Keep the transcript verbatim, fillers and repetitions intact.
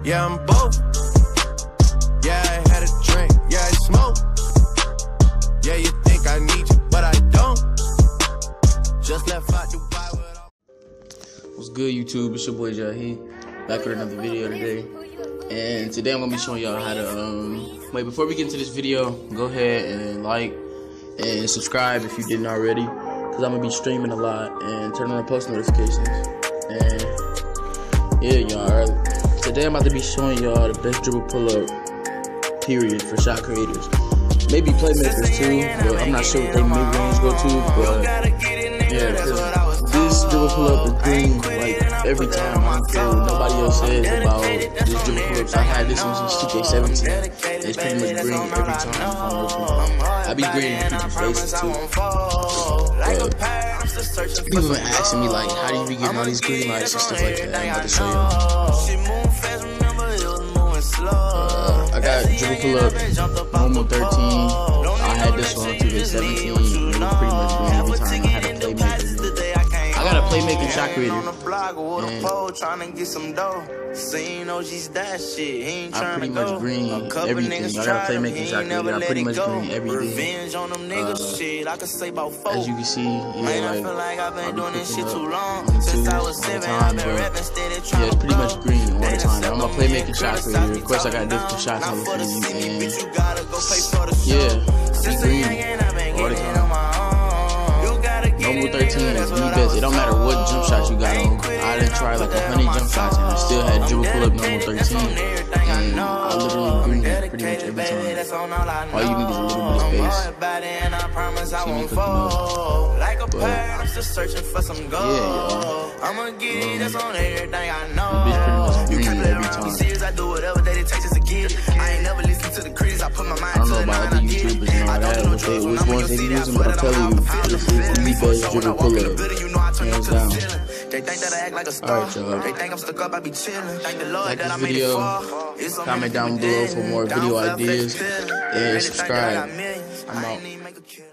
Yeah, I'm both. Yeah, I had a drink. Yeah, I smoke. Yeah, you think I need you, but I don't. Just left out Dubai with all. What's good, YouTube? It's your boy Jahi, back with another video today. And today I'm gonna be showing y'all how to um wait before we get into this video, go ahead and like and subscribe if you didn't already, because I'm gonna be streaming a lot, and turn on post notifications. And yeah, y'all, today I'm about to be showing y'all the best dribble pull-up period for shot creators. Maybe playmakers too, but I'm not sure what they mid-range go to. But yeah, cause this dribble pull-up is green like every time. I don't care what nobody else says about this dribble pull-ups. I had this one since two K seventeen. It's pretty much green every time I'm open. I be green in people's faces too. But people been asking me like, how do you be getting all these green lights and stuff like that? I'm about to show you. Uh, I got dribble pull-up normal thirteen. I had this one on two K seventeen. It was pretty much green every time. I had a playmaker. I got a playmaking shot creator. I pretty much green everything. I got a playmaking shot creator. I pretty much green everything. Uh, as you can see, yeah, like I've been doing shit too long since I was seven. I've been rapping steady. Yeah, it's pretty much green all the time. I'm a playmaking shot creator. Of course, I got different shots on the team. Yeah, I be green all the time. Normal thirteen is the best. It don't matter what jump shot you got on. I done tried like a hundred jump shots and I still had dribble pull up normal thirteen. And I literally green it pretty much every time. All you need is a little bit of space. See me cooking up. But yeah, y'all. Um, this bitch pretty much green every time. I don't know about other YouTubers and all that, what they, which ones they be using, but I'm telling you, this is the best dribble pull-up, hands down. Alright, y'all. Like this video, comment down below for more video ideas, and subscribe. I'm out.